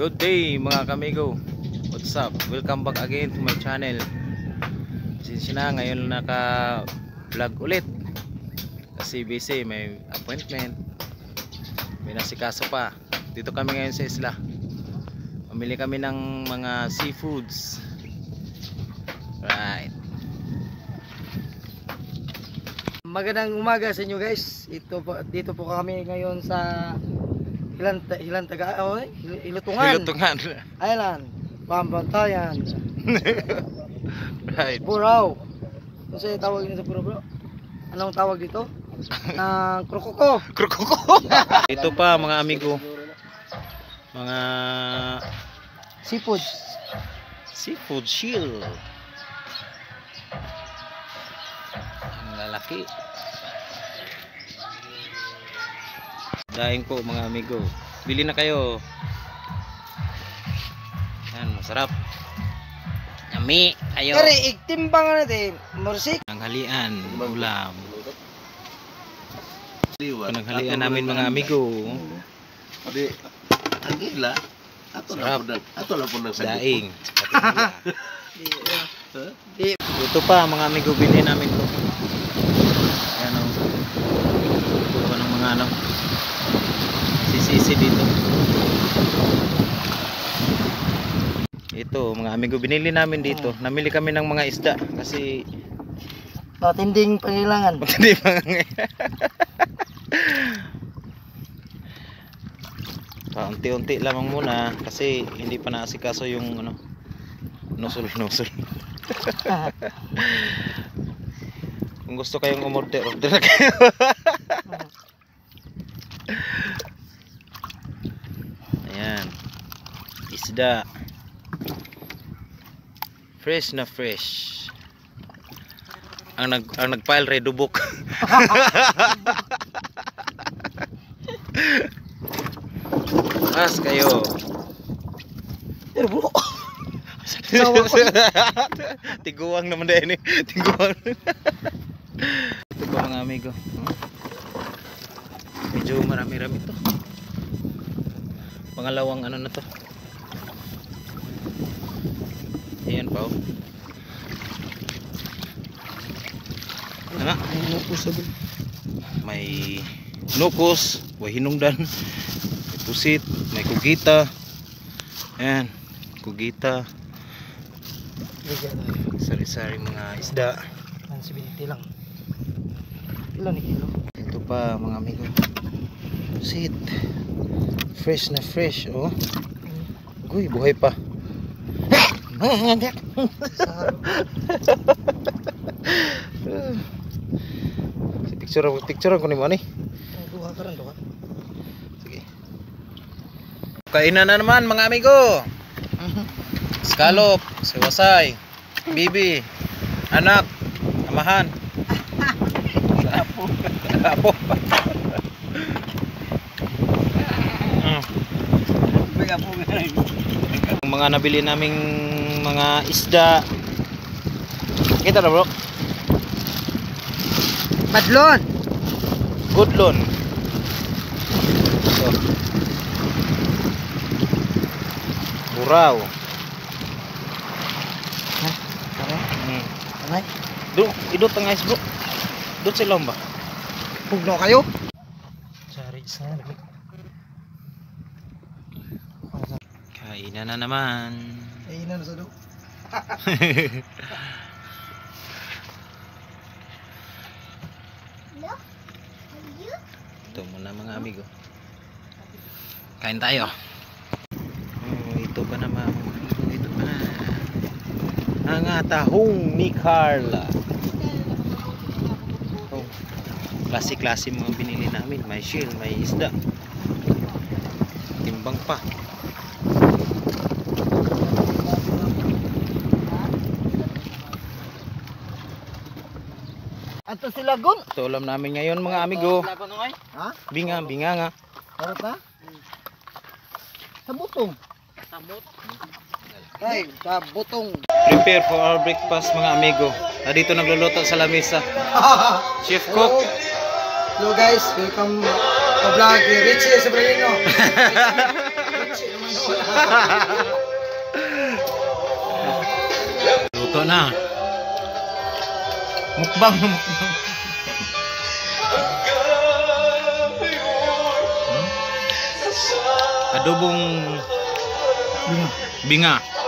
Good day mga kamigo. What's up? Welcome back again to my channel. Since na ngayon naka vlog ulit kasi busy, may appointment, may nasikaso pa. Dito kami ngayon sa isla. Mamili kami ng mga seafoods. Right. Magandang umaga sa inyo guys. Dito po kami ngayon sa Ilutungan. Island, Pambantayan. Right. Burao. Ano sa'yo tawag nyo sa Burao bro? Anong tawag dito? Krokoko. Krokoko. Ito pa mga amigo. Mga seafood shield. Ang lalaki. Daing po mga amigo. Bili na kayo. Yan, masarap. Yummy. Ayo. Kari, igtimbang natin. Morsik. Panghalian, ulam. Panghalian namin mga amigo. Di, ang gila. Ato lang po ng Daing. Di. Ito pa mga amigo, bili namin to. Ayan o. Ito ng mga ano. Sisi dito. Ito mga amigo, binili namin dito. Namili kami ng mga isda kasi Matinding pangailangan. hindi pa unti-unti lamang muna kasi hindi pa naasikaso yung ano, nusul. Kung gusto kayong umorder, order na kayo. Ayan, isda fresh na fresh. Ang nagpile redubok. As kayo. Tiguang naman din eh. Tiguang. Ito pa mga amigo. Medyo marami-rami to. Pangalawang ano na to. Ayan pa oh. Ano? May nukos, may hinungdan, may pusit, may kugita. Ayan, kugita. Sari-sari mga isda. 170 lang. Ilan ni kilo? Ito pa mga amigo. Pusit. Fresh na fresh oh. Uy, buhay pa. Picture ko ni mo ni. Duha ka rin, duha. Sige. Kainan na naman mga amigo. Scallop, siwasay, bibi, anak, amahan. Apo. Mga nabili naming mga isda. Kita na bro. Madlon. Goodlon. Ito. Buraw. Aray. Idot ang ice bro. Idot sila ba? Pugno kayo? Sari sa kainan na naman. Kainan na sa do. Ito muna mga amigo. Kain tayo. Oh, ito pa naman. Ito pa na. Ang tahong ni Carla. Oh, klase-klase mga binili namin. May shell, may isda. Timbang pa. Ato si Lagon. Ito ulam namin ngayon mga amigo. Lagon ngay? Ha? Binga nga. Sarap na? Sa butong. Ay, sa butong. Prepare for our breakfast mga amigo. Dito nagluluto sa lamesa. Chef Cook. Hello guys, welcome to vlog Richie Sabrino. Richie naman wala. Luto na. Mukbang na mukbang. Adobong binga.